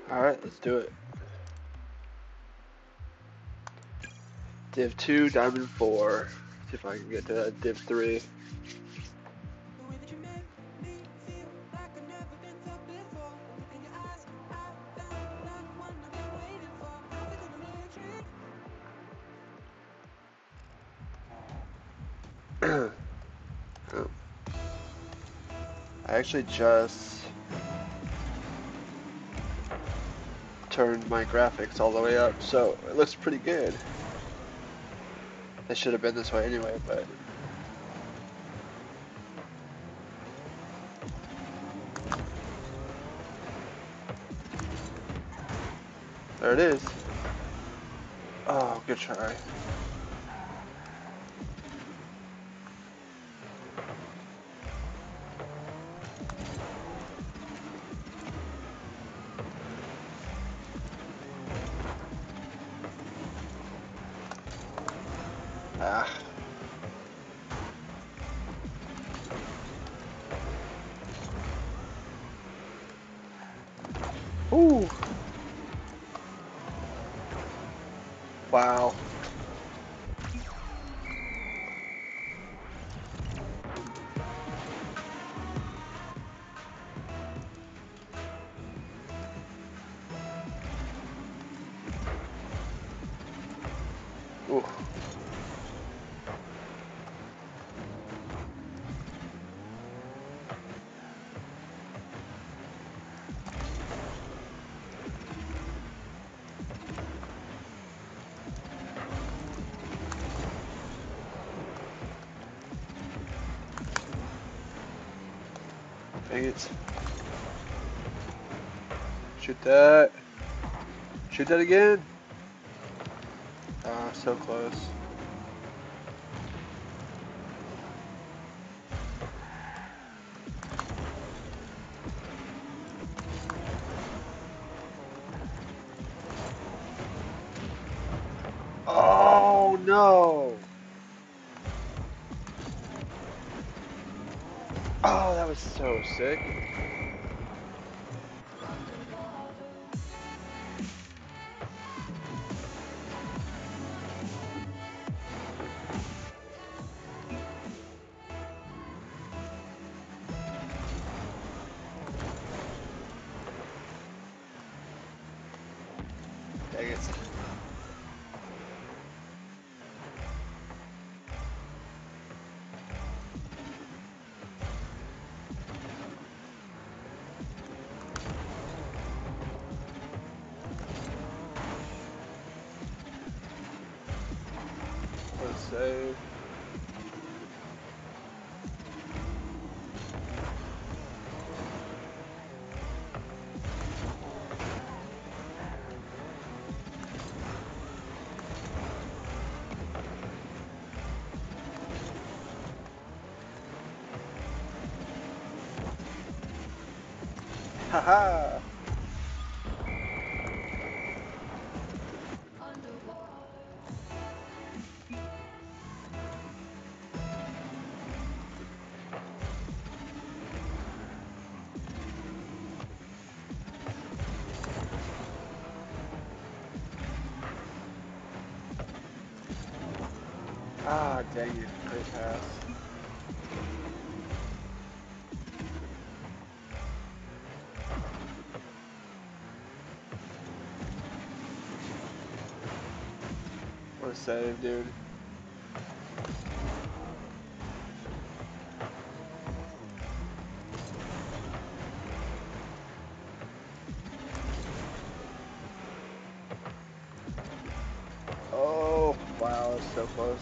Alright, let's do it. Div 2, Diamond 4. See if I can get to that Div 3. Oh. I actually just turned my graphics all the way up, so it looks pretty good. It should have been this way anyway, but there it is. Oh, good try. Ah. Ooh. Wow. Ooh. Dang it. Shoot that. Shoot that again. Ah, so close. Oh no! Oh, that was so sick. Dang it. What a save. Haha! Ah, dang it. Great pass. What a save, dude. Oh, wow, that's so close.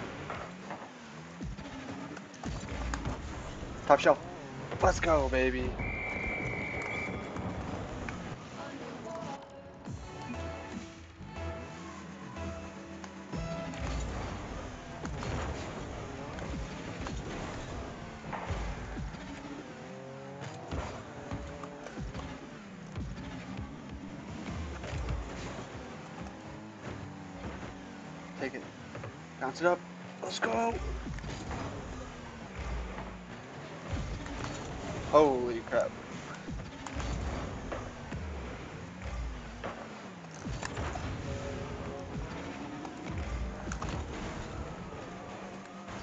Top shelf. Let's go, baby. Take it. Bounce it up. Let's go. Holy crap.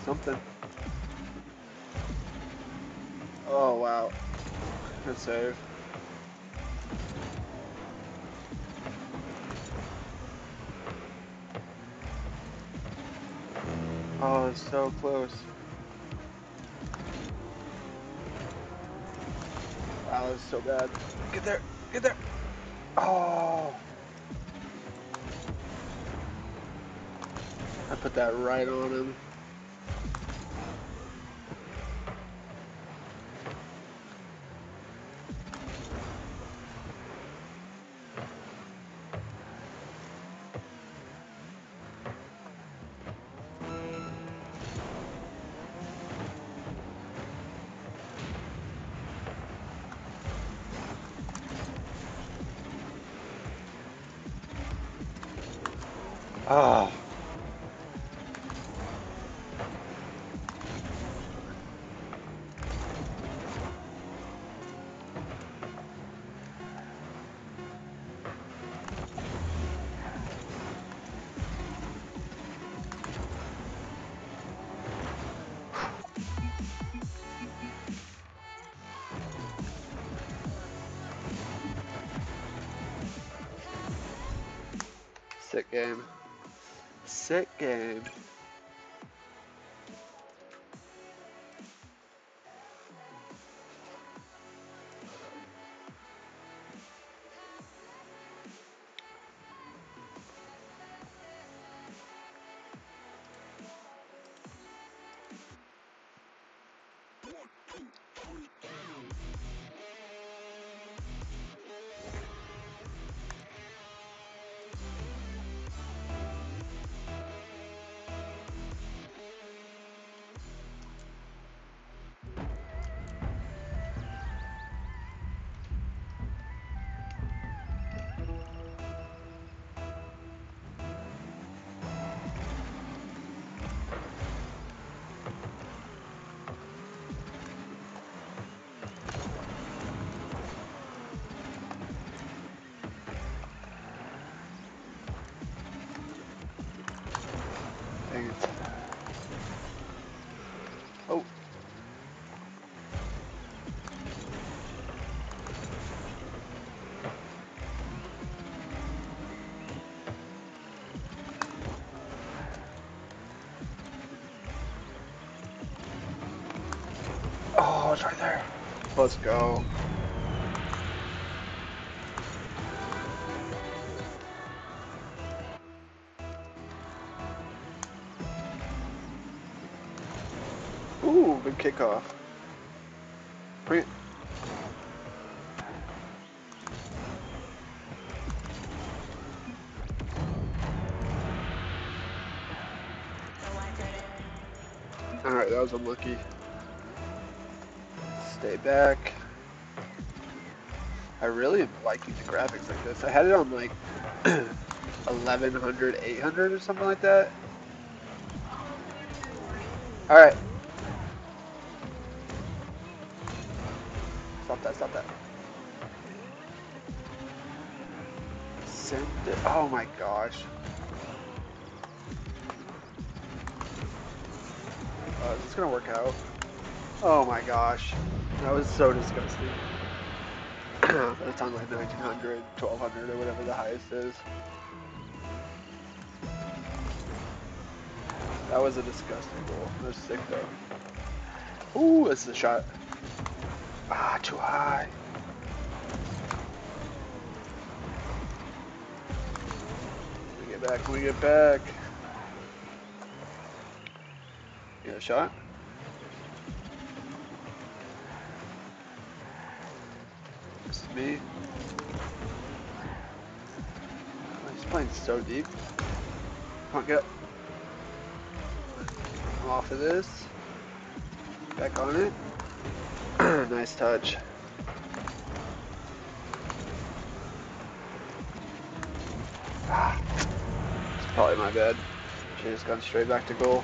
something. Oh, wow. Good save. Oh, it's so close. Wow, that's so bad. Get there. Get there. Oh. I put that right on him. Oh. Sick game. Sick game. Dang it. Oh. Oh, it's right there. Let's go. Ooh, good kickoff. Bring it. Alright, that was unlucky. Stay back. I really am liking the graphics like this. I had it on like 1100, 800 or something like that. Alright. Stop that, stop that. Send it. Oh my gosh. Is this gonna work out? Oh my gosh. That was so disgusting. But it's on like 1900, 1200 or whatever the highest is. That was a disgusting goal. That was sick though. Ooh, this is a shot. Ah, too high. We get back, we get back. You got a shot? This is me. Oh, he's playing so deep. Come on, get up. I'm off of this. Back on it. Nice touch. Ah, it's probably my bad. Should've just gone straight back to goal.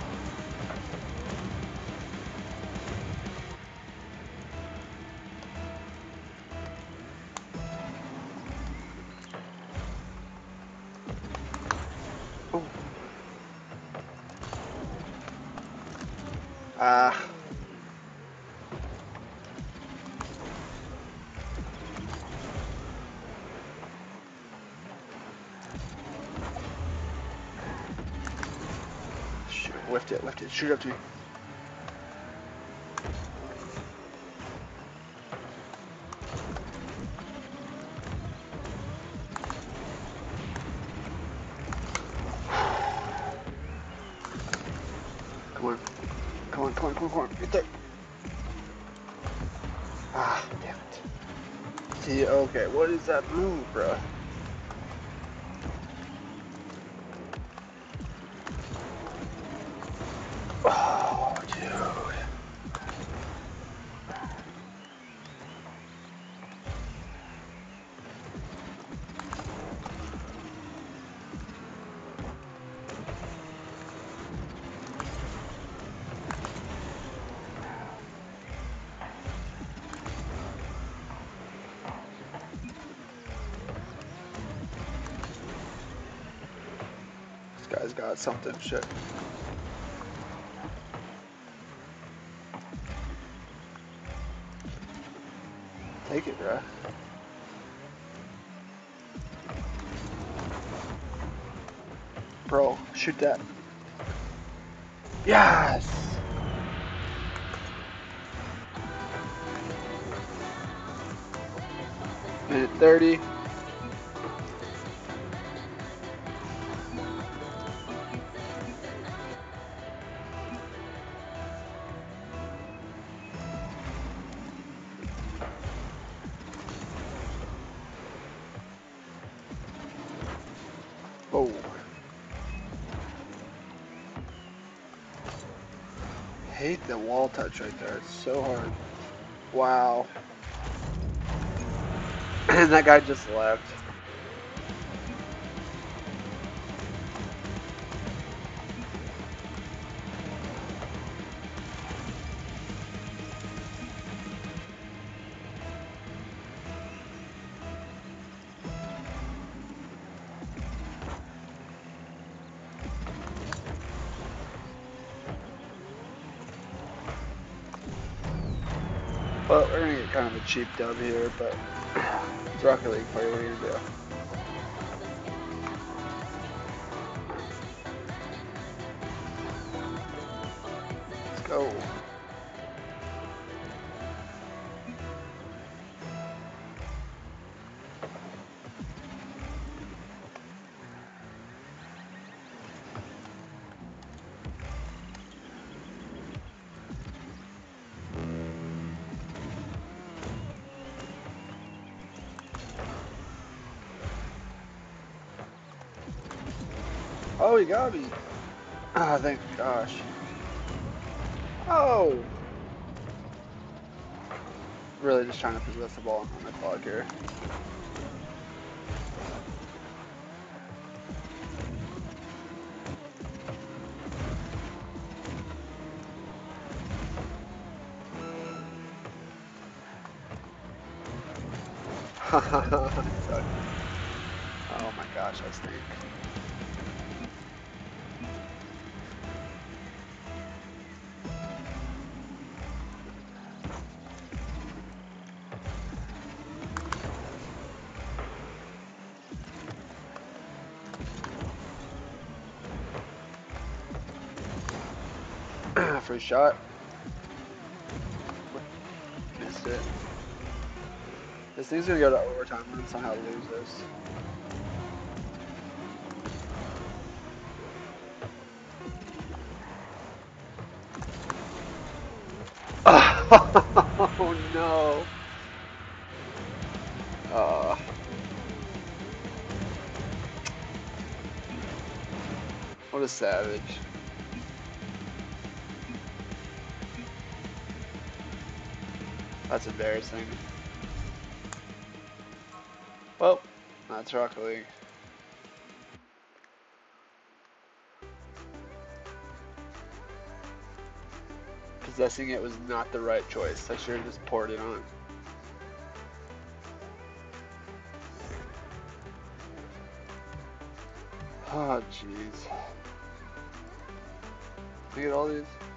Oh. Ah. Shoot, lift it, shoot up to me. Come on. Come on, come on, come on, come on. Get there. Ah, damn it. See, okay, what is that move, bro? Oh, dude. This guy's got something, shit. Take it, bro. Bro, shoot that. Yes! Minute 30. Oh. Hate the wall touch right there. It's so hard. Wow. And that guy just left. Well, we're gonna get kind of a cheap dub here, but it's Rocket League play. What are you gonna do? Let's go. Oh, he got me. Ah, thank gosh. Oh! Really just trying to possess the ball on the clock here. Oh my gosh, I stink. First shot. Missed it. This thing's gonna go to overtime. We're gonna somehow lose this. Oh no. What a savage. That's embarrassing. Well, that's Rocket League. Possessing it was not the right choice. I should have just poured it on. Oh, jeez. Look at all these.